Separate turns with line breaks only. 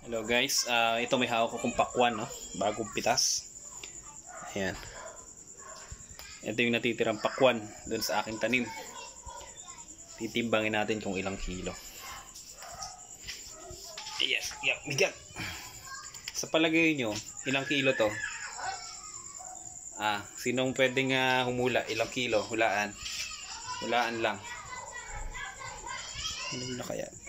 Hello guys, ito may hawak akong pakwan, no? Bagong pitas. Ayan. Ito yung natitirang pakwan dun sa aking tanim. Titimbangin natin kung ilang kilo. Yes, yeah, bigat. Sa palagay nyo, ilang kilo to? Sinong pwedeng humula? Ilang kilo? Hulaan. Hulaan lang. Ano na kaya?